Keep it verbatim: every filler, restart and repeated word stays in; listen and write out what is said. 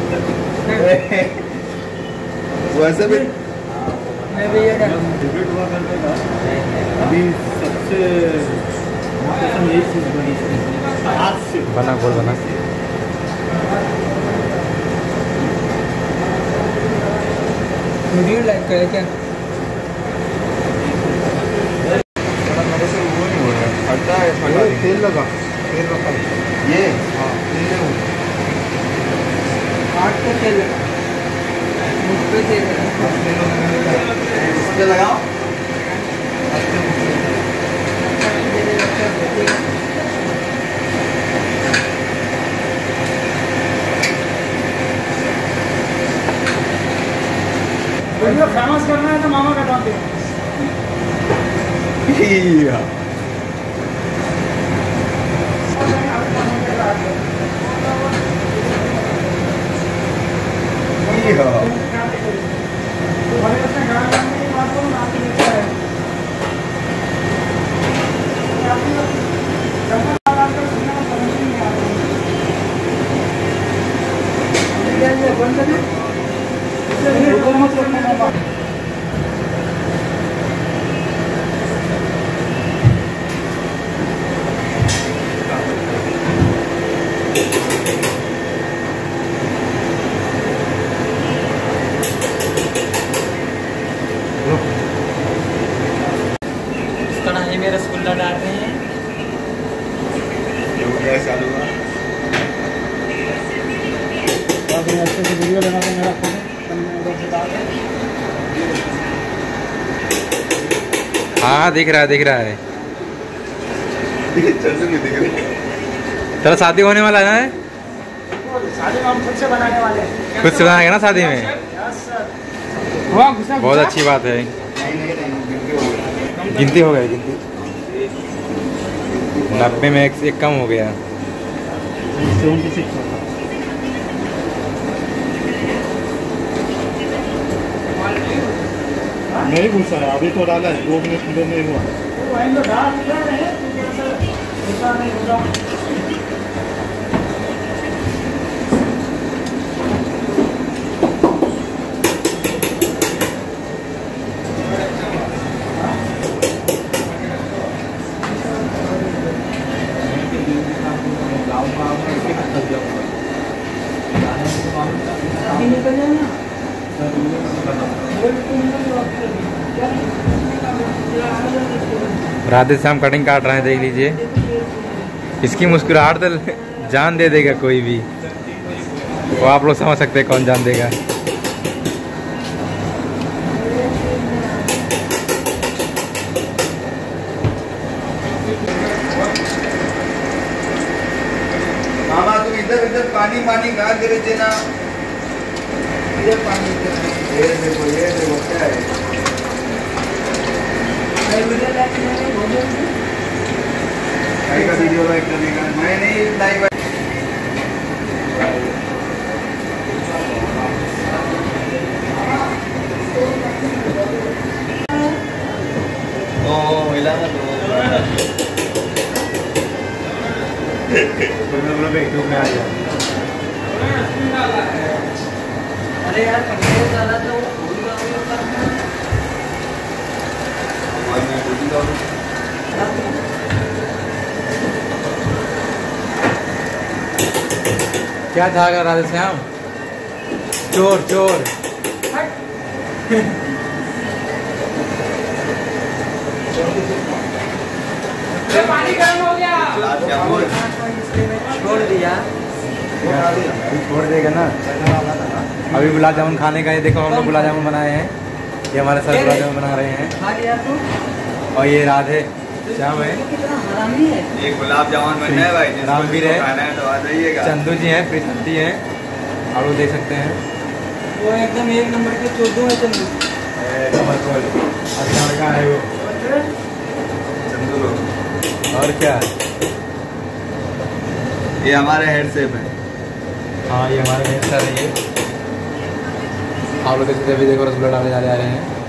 वैसे भी मैं भी ये फेवरेट हुआ करता था। अभी सबसे पसंद यही चीज़ बनी हाथ से बना गोल बना। वीडियो लाइक करे क्या? फटता है, फटा तेल लगा, तेल लगा ये। हाँ तेल है। आठ का तेल लगा, मुझ पे तेल लगा। इस पे लगाओ। वीडियो फेमस करना है तो मामा का काम दे। कढ़ाई में रसगुल्ला डाल रहे हैं। चालू हुआ। अच्छे से वीडियो लगा के मेरा फोन उधर से डाल दे। हाँ दिख रहा है दिख रहा है। तेरा शादी होने वाला है? शादी में हम खुद से बनाने वाले हैं। खुद से बनाएगा ना शादी में? बहुत अच्छी बात है। गिनती हो गई गिनती नब्बे में एक, एक कम हो गया। नहीं घुसा है अभी तो डाला है दो मिनट दो नहीं हुआ। निकल जाए ना। राधे श्याम कटिंग काट रहे हैं देख लीजिए। इसकी मुस्कुराहट तो जान दे देगा कोई भी। वो आप लोग समझ सकते हैं कौन जान देगा। मामा तुम इधर इधर पानी पानी कहाँ गिरे थे ना। इधर पानी इधर। ये देखो ये देखो क्या है। भाई का वीडियो लाइक करेगा। मैं नहीं लाइक। ओ मिला ना तो। में आ जाए। अरे यार पनीर डाला तो क्या था राधे श्याम? चोर चोर। पानी गर्म हो गया। छोड़ दिया। छोड़ देगा ना। अभी गुलाब जामुन खाने का ये देखो हम लोग गुलाब जामुन बनाए हैं। ये हमारे साथ गुलाब जामुन बना रहे हैं। खा लिया तो? और ये राधे श्याम है। ये गुलाब जामुन बनना है भाई। रामवीर है। खाना है तो आ जाइएगा। चंदू जी हैं, प्रीति है, आप लोग देख सकते हैं। वो एकदम एक नंबर के चोदू है चंदू। अच्छा लड़का है वो। चंदू लोग। और क्या? ये हमारे हेड शेफ है। हाँ ये हमारे हेड सर है ये। आप लोग देखो रसगुल्ला डाले जा रहे हैं।